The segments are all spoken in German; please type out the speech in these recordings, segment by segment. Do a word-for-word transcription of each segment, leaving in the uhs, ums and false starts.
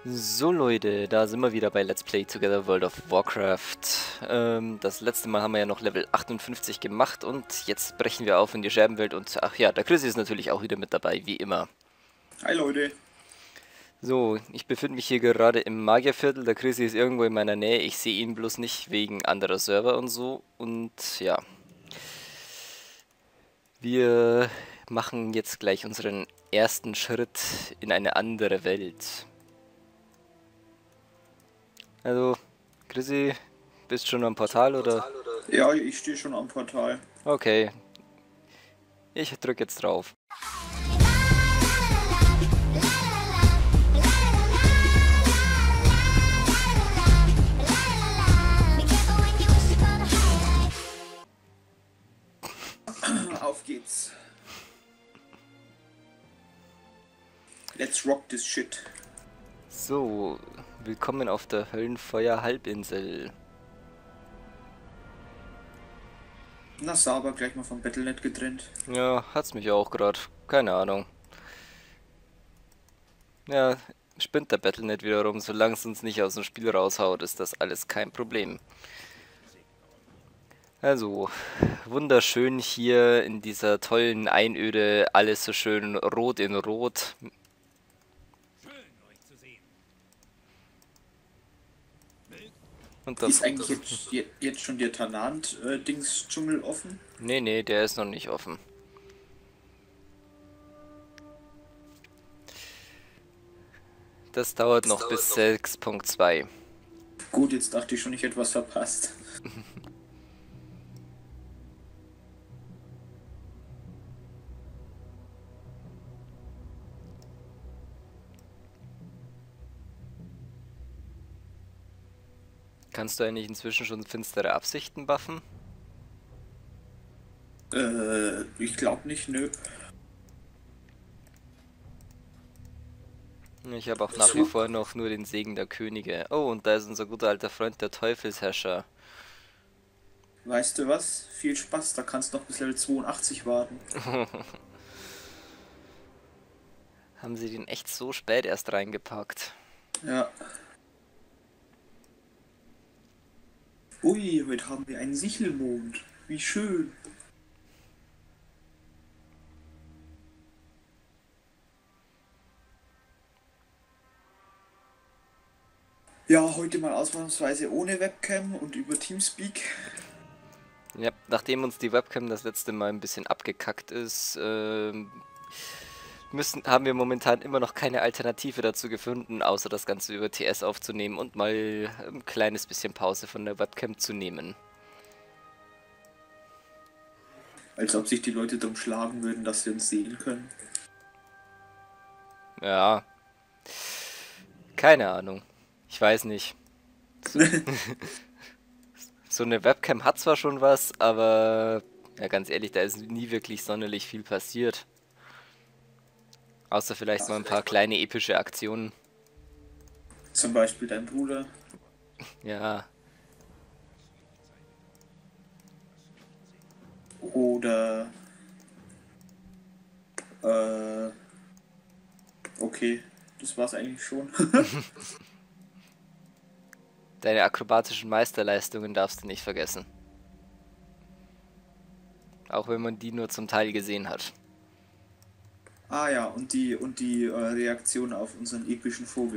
So Leute, da sind wir wieder bei Let's Play Together World of Warcraft. Ähm, das letzte Mal haben wir ja noch Level achtundfünfzig gemacht und jetzt brechen wir auf in die Scherbenwelt und ach ja, der Chrissy ist natürlich auch wieder mit dabei, wie immer. Hi Leute. So, ich befinde mich hier gerade im Magierviertel, der Chrissy ist irgendwo in meiner Nähe, ich sehe ihn bloß nicht wegen anderer Server und so und ja. Wir machen jetzt gleich unseren ersten Schritt in eine andere Welt. Also, Chrissy, bist schon am Portal oder? Ja, ich stehe schon am Portal. Okay, ich drücke jetzt drauf. Auf geht's. Let's rock this shit. So, willkommen auf der Höllenfeuer-Halbinsel. Na, Saber gleich mal vom Battle Punkt net getrennt. Ja, hat's mich auch gerade. Keine Ahnung. Ja, spinnt der Battle Punkt net wieder rum. Solange es uns nicht aus dem Spiel raushaut, ist das alles kein Problem. Also, wunderschön hier in dieser tollen Einöde. Alles so schön rot in rot. Und das Ist eigentlich jetzt, jetzt schon der Tanant-Dings-Dschungel offen? Nee, nee, der ist noch nicht offen. Das dauert noch bis sechs Punkt zwei. Gut, jetzt dachte ich schon, ich hätte was verpasst. Kannst du eigentlich inzwischen schon finstere Absichten buffen? Äh, ich glaube nicht, nö. Ich habe auch nach wie vor noch nur den Segen der Könige. Oh, und da ist unser guter alter Freund, der Teufelsherrscher. Weißt du was? Viel Spaß, da kannst du noch bis Level zweiundachtzig warten. Haben sie den echt so spät erst reingepackt? Ja. Ui, heute haben wir einen Sichelmond. Wie schön. Ja, heute mal ausnahmsweise ohne Webcam und über Teamspeak. Ja, nachdem uns die Webcam das letzte Mal ein bisschen abgekackt ist, ähm, müssen, haben wir momentan immer noch keine Alternative dazu gefunden, außer das Ganze über T S aufzunehmen und mal ein kleines bisschen Pause von der Webcam zu nehmen. Als ob sich die Leute drum schlagen würden, dass sie uns sehen können. Ja. Keine Ahnung. Ich weiß nicht. So, so eine Webcam hat zwar schon was, aber ja, ganz ehrlich, da ist nie wirklich sonderlich viel passiert. Außer vielleicht mal ein paar kleine epische Aktionen. Zum Beispiel dein Bruder. Ja. Oder... Äh... Okay, das war's eigentlich schon. Deine akrobatischen Meisterleistungen darfst du nicht vergessen. Auch wenn man die nur zum Teil gesehen hat. Ah ja, und die und die äh, Reaktion auf unseren epischen Vogel.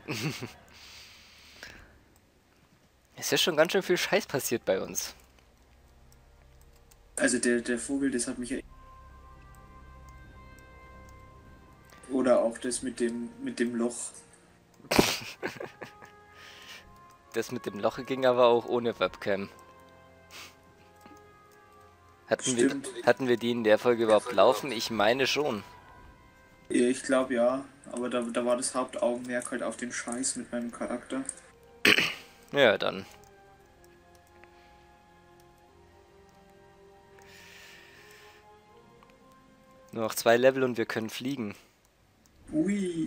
Es ist schon ganz schön viel Scheiß passiert bei uns. Also der, der Vogel, das hat mich ja... Oder auch das mit dem mit dem Loch. Das mit dem Loch ging aber auch ohne Webcam. Hatten wir, hatten wir die in der Folge überhaupt laufen? Ich meine schon. Ja, ich glaube ja, aber da, da war das Hauptaugenmerk halt auf den Scheiß mit meinem Charakter. Ja, dann. Nur noch zwei Level und wir können fliegen. Ui.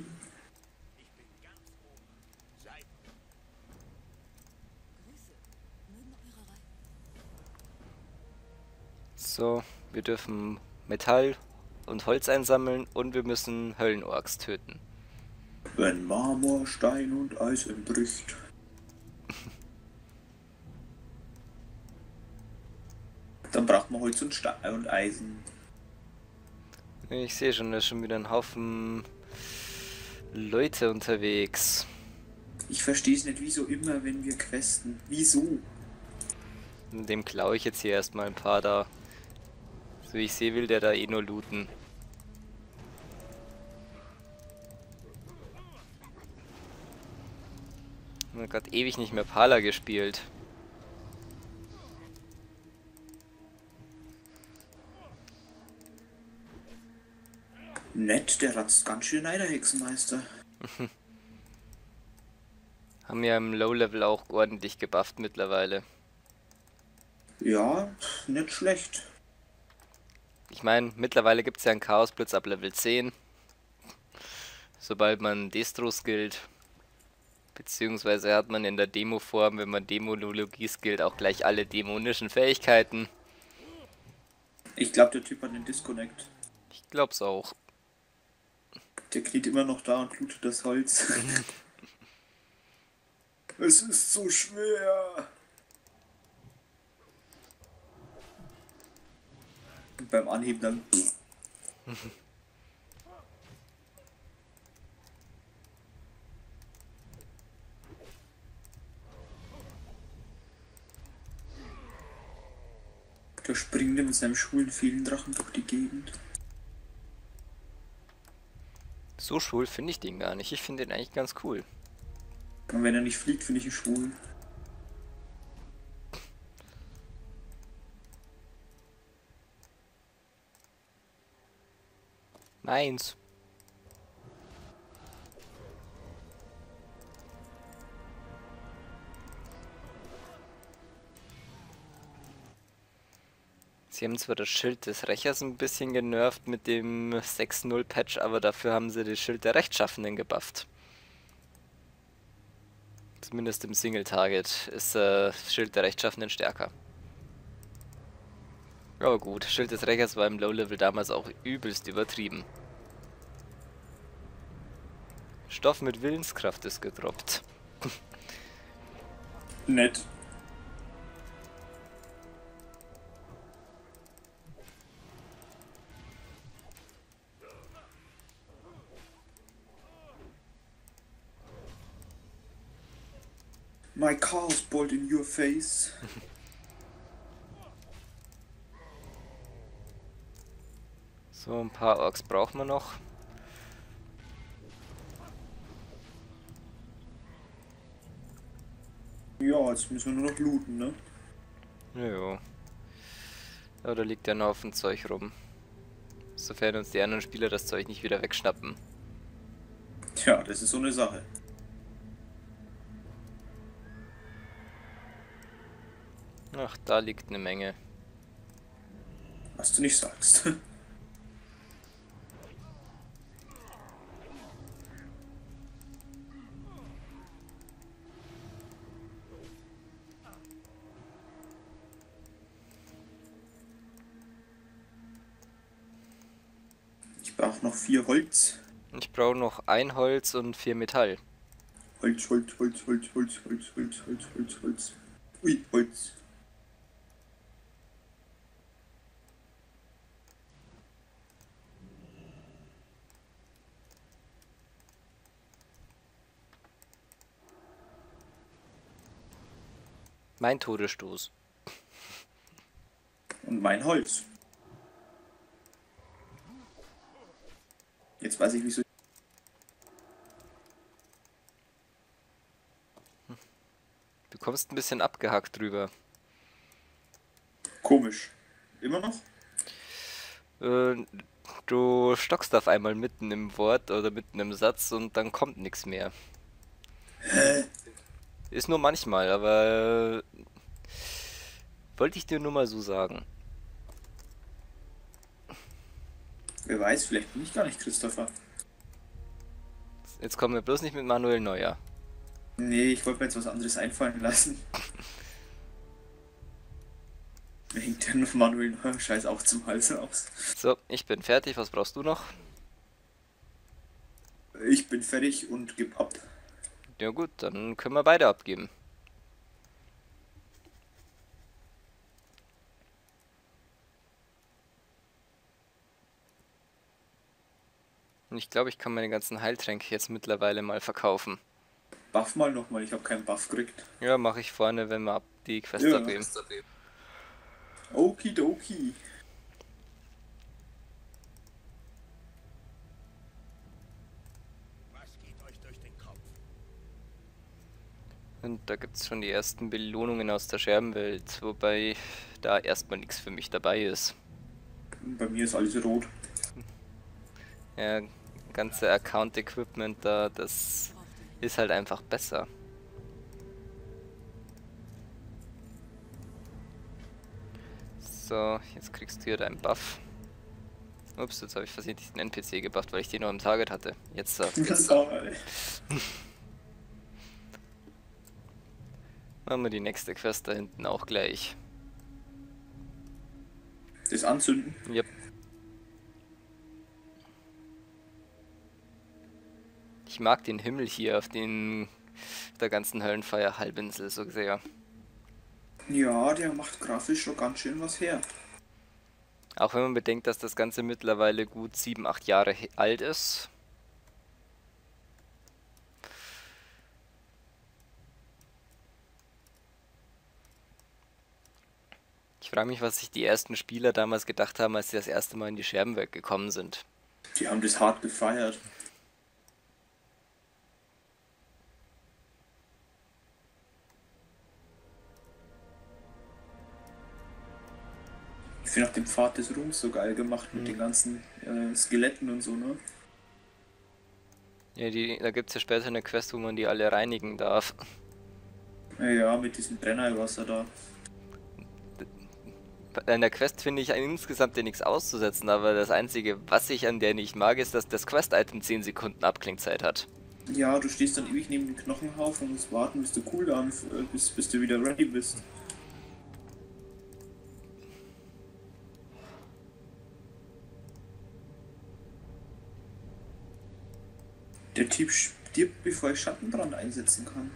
So, wir dürfen Metall und Holz einsammeln und wir müssen Höllenorks töten. Wenn Marmor, Stein und Eisen bricht. Dann braucht man Holz und Stein und Eisen. Ich sehe schon, da ist schon wieder ein Haufen Leute unterwegs. Ich verstehe es nicht, wieso immer, wenn wir questen. Wieso? Dem klaue ich jetzt hier erstmal ein paar da. So wie ich sehe, will der da eh nur looten. Ich habe gerade ewig nicht mehr Pala gespielt. Nett, der ratzt ganz schön ein, der Hexenmeister. Haben ja im Low-Level auch ordentlich gebufft mittlerweile. Ja, nicht schlecht. Ich meine, mittlerweile gibt es ja einen Chaosblitz ab Level zehn. Sobald man Destro skillt. Beziehungsweise hat man in der Demo-Form, wenn man Dämonologie skillt, auch gleich alle dämonischen Fähigkeiten. Ich glaube, der Typ hat einen Disconnect. Ich glaub's auch. Der kniet immer noch da und lootet das Holz. Es ist so schwer. Und beim Anheben dann. Da springt er mit seinem schwulen Feendrachen durch die Gegend. So schwul finde ich den gar nicht. Ich finde den eigentlich ganz cool. Und wenn er nicht fliegt, finde ich ihn schwul. Meins. Sie haben zwar das Schild des Rächers ein bisschen genervt mit dem sechs null Patch, aber dafür haben sie das Schild der Rechtschaffenen gebufft. Zumindest im Single-Target ist äh, das Schild der Rechtschaffenen stärker. Aber gut, Schild des Rächers war im Low-Level damals auch übelst übertrieben. Stoff mit Willenskraft ist gedroppt. Nett. My chaos bolt in your face. So, ein paar Orks brauchen wir noch. Ja, jetzt müssen wir nur noch looten, ne? Jojo. Aber da liegt ja ein Haufen Zeug rum. Sofern uns die anderen Spieler das Zeug nicht wieder wegschnappen. Tja, das ist so eine Sache. Ach, da liegt eine Menge. Was du nicht sagst. Ich brauche noch vier Holz. Ich brauche noch ein Holz und vier Metall. Holz, Holz, Holz, Holz, Holz, Holz, Holz, Holz, Holz, Holz. Ui, Holz. Mein Todesstoß. Und mein Holz. Jetzt weiß ich, wieso. Du kommst ein bisschen abgehackt drüber. Komisch. Immer noch? Äh, du stockst auf einmal mitten im Wort oder mitten im Satz und dann kommt nichts mehr. Hä? Ist nur manchmal, aber äh, wollte ich dir nur mal so sagen. Wer weiß, vielleicht bin ich gar nicht Christopher. Jetzt kommen wir bloß nicht mit Manuel Neuer. Nee, ich wollte mir jetzt was anderes einfallen lassen. Mir hängt ja nur Manuel Neuer Scheiß auch zum Hals raus. So, ich bin fertig. Was brauchst du noch? Ich bin fertig und geb ab. Ja gut, dann können wir beide abgeben. Und ich glaube, ich kann meine ganzen Heiltränke jetzt mittlerweile mal verkaufen. Buff mal nochmal, ich habe keinen Buff gekriegt. Ja, mache ich vorne, wenn wir ab die Quest Ja. abgeben. Okidoki. Und da gibt es schon die ersten Belohnungen aus der Scherbenwelt, wobei da erstmal nichts für mich dabei ist. Bei mir ist alles rot. Ja, ganze Account-Equipment da, das ist halt einfach besser. So, jetzt kriegst du hier deinen Buff. Ups, jetzt habe ich versehentlich den N P C gebufft, weil ich den noch im Target hatte. Jetzt, äh, jetzt So. machen wir die nächste Quest da hinten auch gleich. Das Anzünden? Yep. Ich mag den Himmel hier auf den auf der ganzen Höllenfeuer-Halbinsel so sehr. Ja, der macht grafisch schon ganz schön was her. Auch wenn man bedenkt, dass das Ganze mittlerweile gut sieben, acht Jahre he- alt ist. Ich frage mich, was sich die ersten Spieler damals gedacht haben, als sie das erste Mal in die Scherbenwelt gekommen sind. Die haben das hart gefeiert. Ich finde auch den Pfad des Ruhms so geil gemacht mit Mhm. den ganzen äh, Skeletten und so, ne? Ja, die, da gibt es ja später eine Quest, wo man die alle reinigen darf. Ja, ja, mit diesem Brennerwasser da. An der Quest finde ich insgesamt ja nichts auszusetzen, aber das Einzige, was ich an der nicht mag, ist, dass das Quest-Item zehn Sekunden Abklingzeit hat. Ja, du stehst dann ewig neben dem Knochenhaufen und musst warten, bis du Cooldown, äh, bis, bis du wieder ready bist. Der Typ stirbt, bevor ich Schattenbrand einsetzen kann.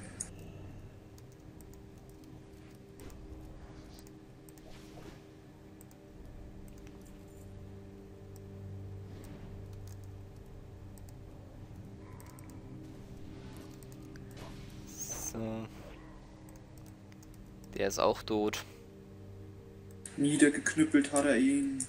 So. Der ist auch tot. Niedergeknüppelt hat er ihn.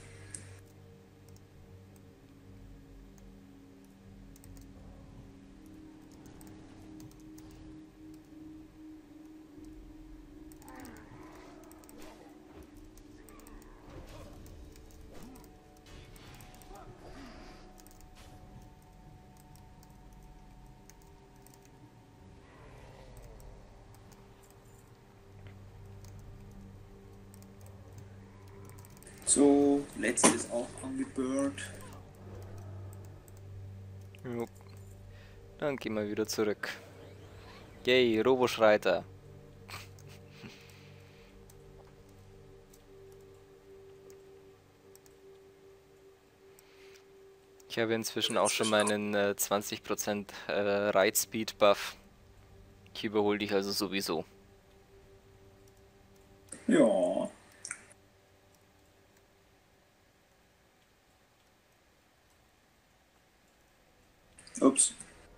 So, letztes ist auch angebürgt. Jo. Dann gehen wir wieder zurück. Yay, Roboschreiter. Ich habe inzwischen auch schon meinen äh, zwanzig Prozent äh, Ride-Speed-Buff. Ich überhole dich also sowieso. Ja. Ups.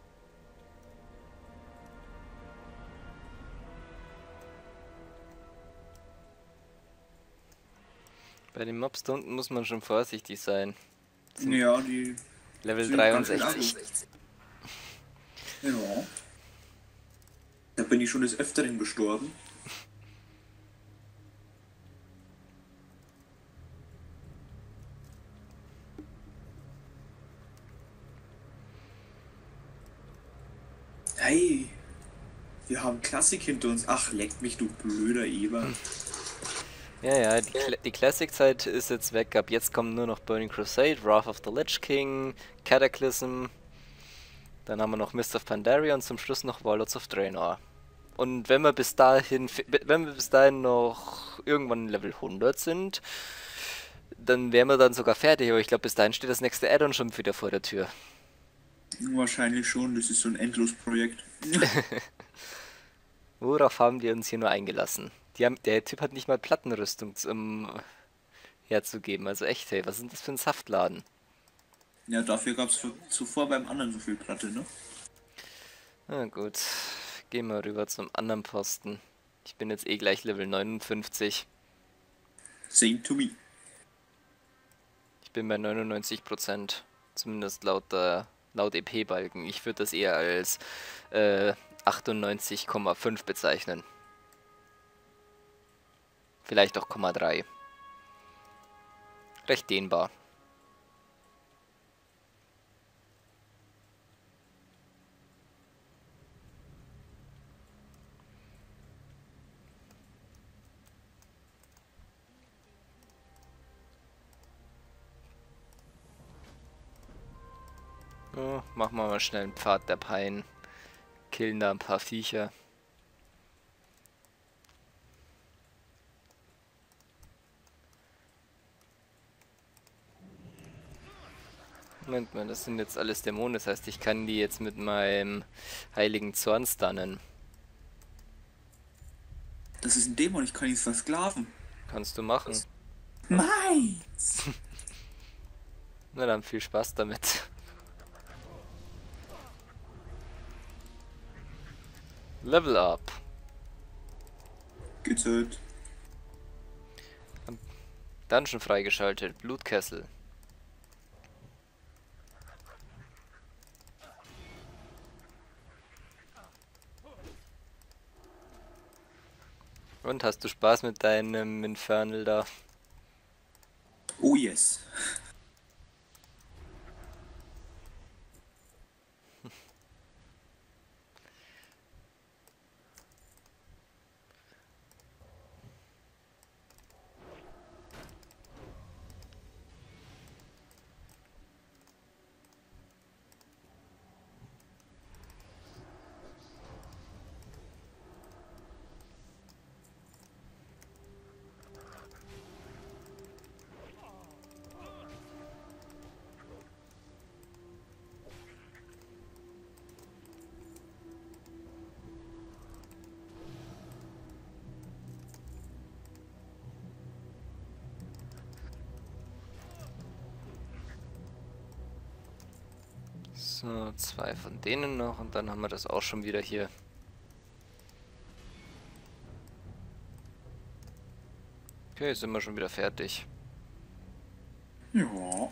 Bei den Mobs da unten muss man schon vorsichtig sein. Ja, die Level sind ganz schön dreiundsechzig. abgesetzt. Ja. Da bin ich schon des Öfteren gestorben. Hey, wir haben Klassik hinter uns. Ach, leck mich, du blöder Eber. Ja, ja, die, Cla die Classic-Zeit ist jetzt weg. Ab jetzt kommen nur noch Burning Crusade, Wrath of the Lich King, Cataclysm. Dann haben wir noch Mist of Pandaria und zum Schluss noch Warlords of Draenor. Und wenn wir bis dahin, wenn wir bis dahin noch irgendwann Level hundert sind, dann wären wir dann sogar fertig. Aber ich glaube, bis dahin steht das nächste Add-on schon wieder vor der Tür. Wahrscheinlich schon, das ist so ein Endlosprojekt. Worauf haben die uns hier nur eingelassen? Die haben, der Typ hat nicht mal Plattenrüstung zum herzugeben. Also echt, hey, was ist denn das für ein Saftladen? Ja, dafür gab es zuvor beim anderen so viel Platte, ne? Na gut, gehen wir rüber zum anderen Posten. Ich bin jetzt eh gleich Level neunundfünfzig. Same to me. Ich bin bei neunundneunzig Prozent. Zumindest laut, der, laut E P-Balken. Ich würde das eher als äh, achtundneunzig Komma fünf bezeichnen. Vielleicht auch Komma drei. Recht dehnbar. So, machen wir mal schnell einen Pfad der Pein. Killen da ein paar Viecher. Moment mal, das sind jetzt alles Dämonen, das heißt, ich kann die jetzt mit meinem heiligen Zorn stunnen. Das ist ein Dämon, ich kann ihn versklaven. Kannst du machen. Nice! Na dann viel Spaß damit. Level up. Gezählt. Dungeon freigeschaltet. Blutkessel. Und hast du Spaß mit deinem Infernal da? Oh yes. So, zwei von denen noch und dann haben wir das auch schon wieder hier. Okay, sind wir schon wieder fertig. Ja.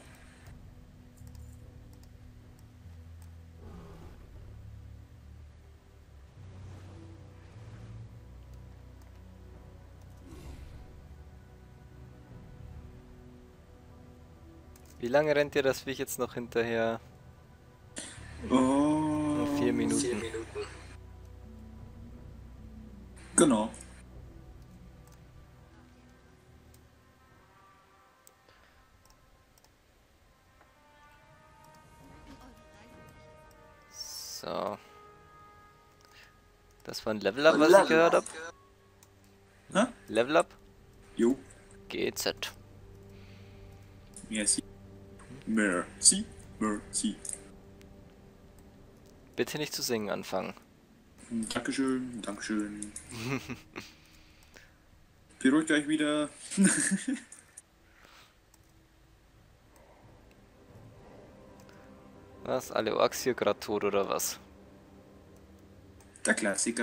Wie lange rennt dir das Viech jetzt noch hinterher? Oh, Nur vier Minuten. vier Minuten. Genau. So. Das war ein Level Up, was ich gehört habe. Hä? Level Up? Jo. G Z. Merci. Merci. Merci. Bitte nicht zu singen anfangen. Dankeschön, Dankeschön. Beruhigt euch wieder. Was? Alle Orks hier gerade tot oder was? Der Klassiker.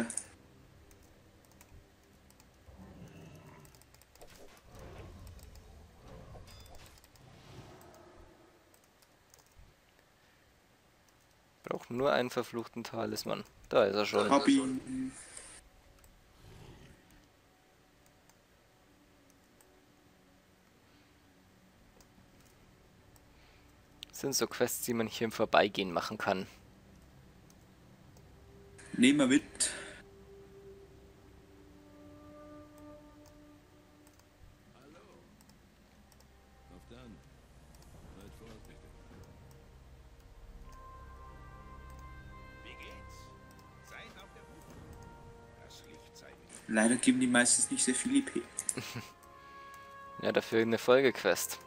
Braucht nur einen verfluchten Talisman. Da ist er schon. Hab ihn. Das sind so Quests, die man hier im Vorbeigehen machen kann. Nehmen wir mit. Hallo. Auf dann. Seid vorsichtig. Wie geht's? Seid auf der Hut. Das Licht sei mit Leider geben die meistens nicht sehr viel I P. Ja, dafür eine Folgequest.